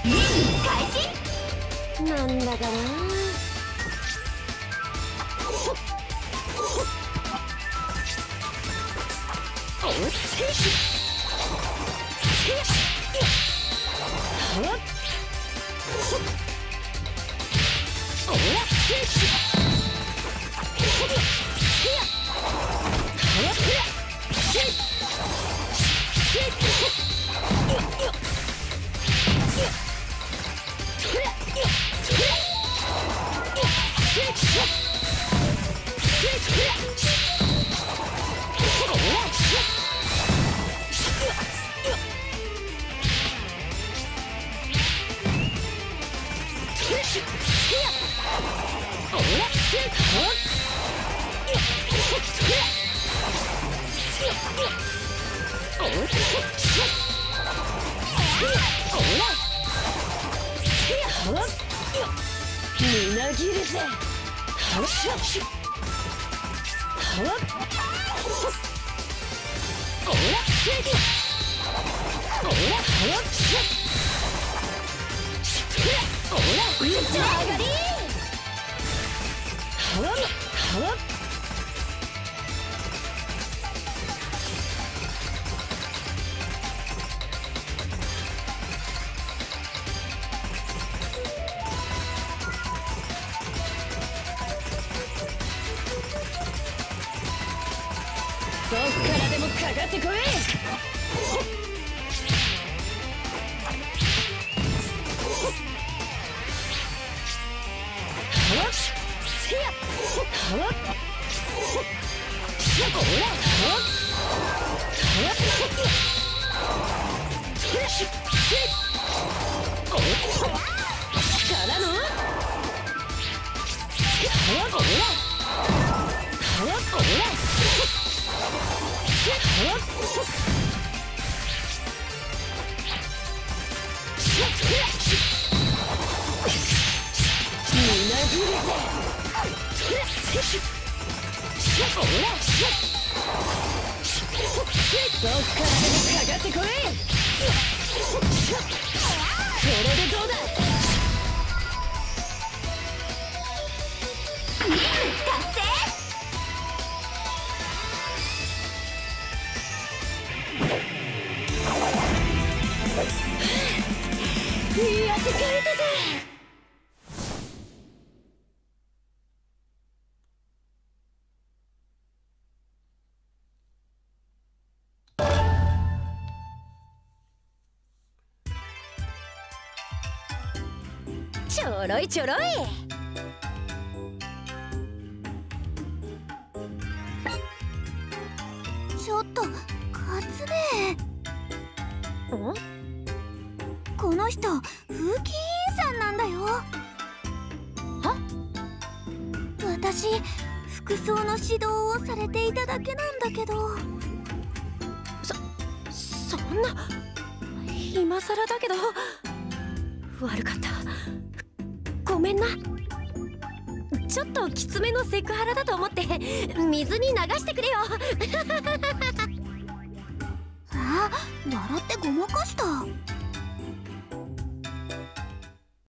なんだかな。おっせいしはっおらせいしせやはっせいせいよっよっみなぎるぜ。はっしゃはっおらせいおらはっしゃおら打ち上がりはっはっどっからでもかかってこい。はっせやはっほらはっはっせおからのはっほらはっほらみなぎるぜ。どっからでもかかってこい。これでどうだ。達成。いい汗かいたぜ。ちょろいちょろい。 ちょっとカツメ。 ん？ この人風紀委員さんなんだよ。 は？ 私服装の指導をされていただけなんだけど。 そんな今さらだけど悪かった。ごめんな。ちょっときつめのセクハラだと思って水に流してくれよ。 あ、笑ってごまかした。